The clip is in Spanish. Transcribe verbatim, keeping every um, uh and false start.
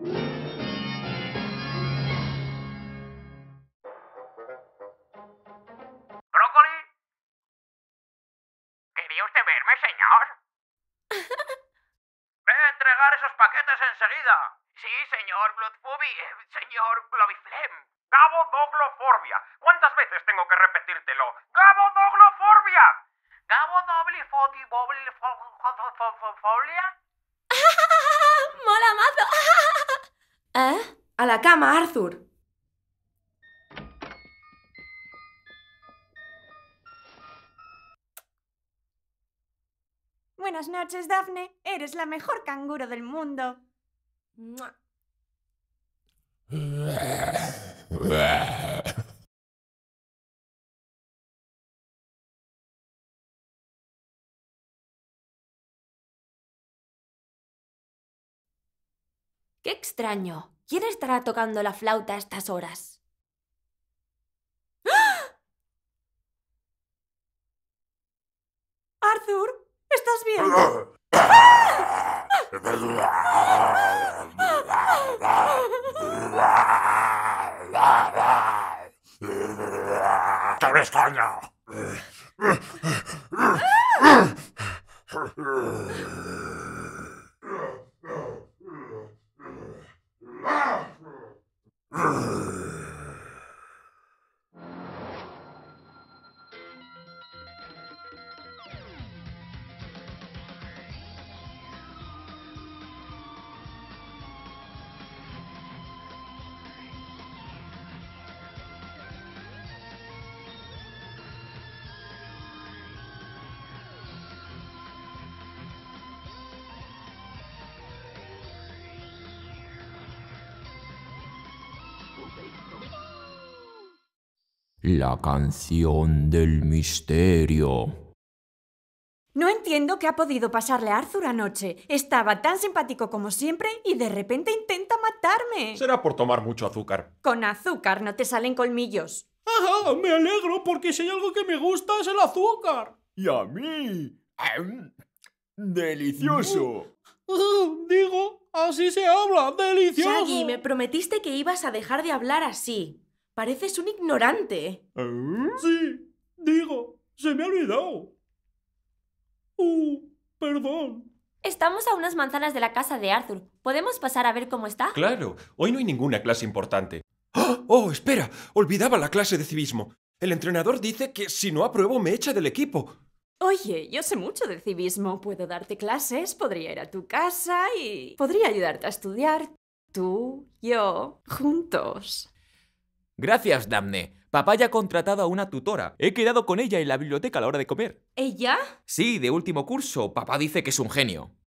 ¿Brócoli? ¿Quería usted verme, señor? Ve a entregar esos paquetes enseguida. Sí, señor Bloodfubi, eh, señor Globiflem. Gabo Dogloforbia. ¿Cuántas veces tengo que repetírtelo? ¡Gabo Dogloforbia! ¿Gabo Doblifoti Boblifolia? ¡Mola mazo! ¿Eh? A la cama, Arthur. Buenas noches, Daphne. Eres la mejor canguro del mundo. ¡Mua! ¡Qué extraño! ¿Quién estará tocando la flauta a estas horas? Arthur, ¿estás bien? ¡Qué extraño! La canción del misterio. No entiendo qué ha podido pasarle a Arthur anoche. Estaba tan simpático como siempre y de repente intenta matarme. Será por tomar mucho azúcar. Con azúcar no te salen colmillos. ¡Ajá! Me alegro porque si hay algo que me gusta es el azúcar. Y a mí. ¡Ahm! ¡Delicioso! Uh, digo, así se habla. ¡Delicioso! Shaggy, me prometiste que ibas a dejar de hablar así. Pareces un ignorante. ¿Eh? Sí, digo, se me ha olvidado. Uh, perdón. Estamos a unas manzanas de la casa de Arthur. ¿Podemos pasar a ver cómo está? Claro, hoy no hay ninguna clase importante. ¡Oh! ¡Oh, espera! Olvidaba la clase de civismo. El entrenador dice que si no apruebo me echa del equipo. Oye, yo sé mucho de civismo. Puedo darte clases, podría ir a tu casa y podría ayudarte a estudiar. Tú, yo, juntos. Gracias, Daphne. Papá ya ha contratado a una tutora. He quedado con ella en la biblioteca a la hora de comer. ¿Ella? Sí, de último curso. Papá dice que es un genio.